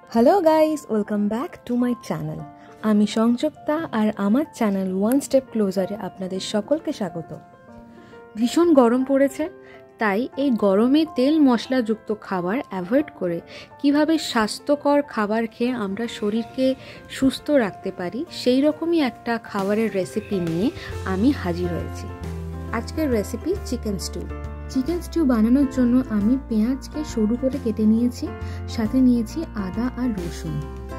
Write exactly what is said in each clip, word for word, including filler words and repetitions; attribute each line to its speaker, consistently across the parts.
Speaker 1: Hello guys, welcome back to my channel. আমি সংযুক্তা আর আমার channel one step ক্লোজারে আপনাদের সকলকে স্বাগত। ভীষণ গরম পড়েছে, তাই এই গরমে তেল মশলাযুক্ত খাবার অ্যাভয়েড করে কিভাবে স্বাস্থ্যকর খাবার খেয়ে আমরা শরীরকে সুস্থ রাখতে পারি সেই রকমই একটা খাবারের রেসিপি নিয়ে আমি হাজির হয়েছি। আজকের recipe chicken stew. Chicken stew বানানোর জন্য আমি পেঁয়াজকে সরু করে কেটে নিয়েছি, সাথে নিয়েছি আদা আর রসুন,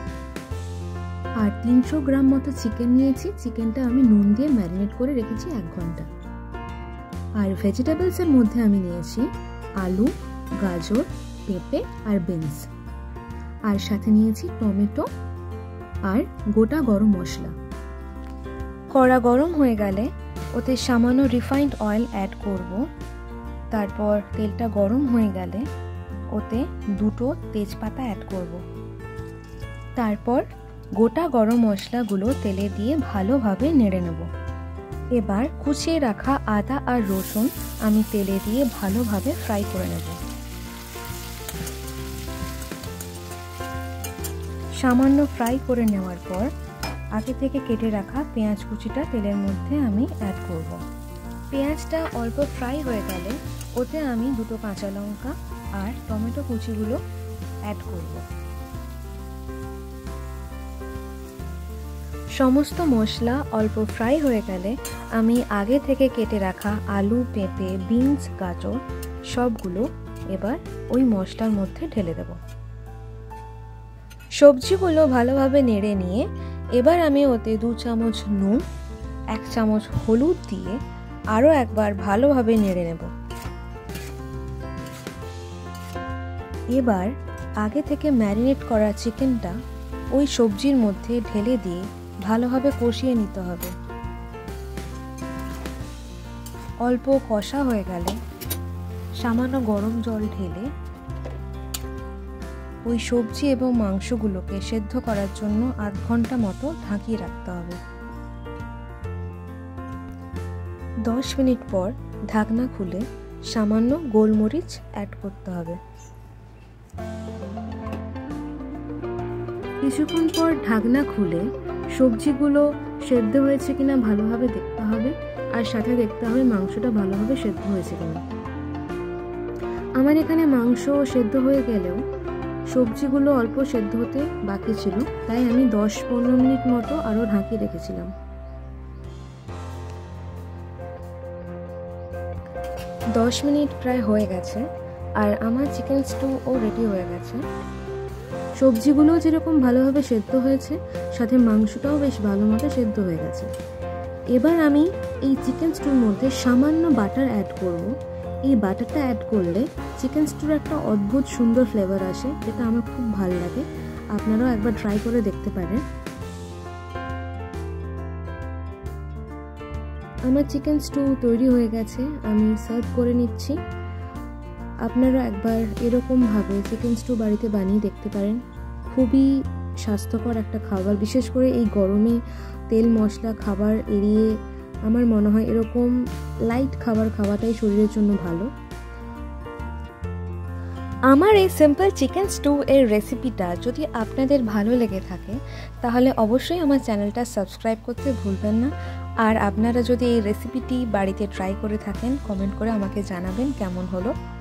Speaker 1: আর তিনশো গ্রাম মতো চিকেন নিয়েছি। চিকেনটা আমি নুন দিয়ে ম্যারিনেট করে রেখেছি এক ঘন্টা। আর ভেজিটেবলসের মধ্যে আমি নিয়েছি আলু, গাজর, পেঁপে আর বিনস, আর সাথে নিয়েছি টমেটো আর গোটা গরম মশলা। কড়া গরম হয়ে গেলে ওতে সামান্য রিফাইন্ড অয়েল অ্যাড করব। তারপর তেলটা গরম হয়ে গেলে ওতে দুটো তেজপাতা অ্যাড করব। তারপর গোটা গরম মশলাগুলো তেলে দিয়ে ভালোভাবে নেড়ে নেব। এবার কুচিয়ে রাখা আদা আর রসুন আমি তেলে দিয়ে ভালোভাবে ফ্রাই করে নেব। সামান্য ফ্রাই করে নেওয়ার পর আগে থেকে কেটে রাখা পেঁয়াজ কুচিটা তেলের মধ্যে আমি অ্যাড করব। পেঁয়াজটা অল্প ফ্রাই হয়ে গেলে ওতে আমি দুটো কাঁচা লঙ্কা আর টমেটো কুচিগুলো অ্যাড করব। সমস্ত মশলা অল্প ফ্রাই হয়ে গেলে আমি আগে থেকে কেটে রাখা আলু, পেঁপে, বিনস, গাজর সবগুলো এবার ওই মশলার মধ্যে ঢেলে দেব। সবজিগুলো ভালোভাবে নেড়ে নিয়ে এবার আমি ওতে দু চামচ নুন, এক চামচ হলুদ দিয়ে আরও একবার ভালোভাবে নেড়ে নেব। এবার আগে থেকে ম্যারিনেট করা চিকেনটা ওই সবজির মধ্যে ঢেলে দিয়ে ভালোভাবে কষিয়ে নিতে হবে। অল্প কষা হয়ে গেলে সামান্য গরম জল ঢেলে ওই সবজি এবং মাংসগুলোকে সেদ্ধ করার জন্য আধ ঘন্টা মতো ঢাকিয়ে রাখতে হবে। দশ মিনিট পর ঢাকনা খুলে সামান্য গোলমরিচ অ্যাড করতে হবে। কিছুক্ষণ পর ঢাকনা খুলে সবজিগুলো সেদ্ধ হয়েছে কিনা ভালোভাবে দেখতে হবে, আর সাথে দেখতে হবে মাংসটা ভালোভাবে সেদ্ধ হয়েছে কিনা। আমার এখানে মাংস সেদ্ধ হয়ে গেলেও সবজিগুলো অল্প সেদ্ধ হতে বাকি ছিল, তাই আমি দশ পনেরো মিনিট মতো আরও ঢাকিয়ে রেখেছিলাম। দশ মিনিট প্রায় হয়ে গেছে আর আমার চিকেন স্টুও রেডি হয়ে গেছে। সবজিগুলো যেরকম ভালোভাবে সেদ্ধ হয়েছে, সাথে মাংসটাও বেশ ভালো মতো সেদ্ধ হয়ে গেছে। এবার আমি এই চিকেন স্টুর মধ্যে সামান্য বাটার অ্যাড করব। এই বাটারটা অ্যাড করলে চিকেন স্টুর একটা অদ্ভুত সুন্দর ফ্লেভার আসে, যেটা আমার খুব ভালো লাগে। আপনারাও একবার ট্রাই করে দেখতে পারেন। আমার চিকেন স্টু তৈরি হয়ে গেছে, আমি সার্ভ করে নিচ্ছি। আপনারা একবার এরকমভাবে চিকেন স্টু বাড়িতে বানিয়ে দেখতে পারেন। খুবই স্বাস্থ্যকর একটা খাবার, বিশেষ করে এই গরমে তেল মশলা খাবার এড়িয়ে আমার মনে হয় এরকম লাইট খাবার খাওয়াটাই শরীরের জন্য ভালো। আমার এই সিম্পল চিকেন স্টু এর রেসিপিটা যদি আপনাদের ভালো লেগে থাকে তাহলে অবশ্যই আমার চ্যানেলটা সাবস্ক্রাইব করতে ভুলবেন না। আর আপনারা যদি এই রেসিপিটি বাড়িতে ট্রাই করে থাকেন, কমেন্ট করে আমাকে জানাবেন কেমন হলো।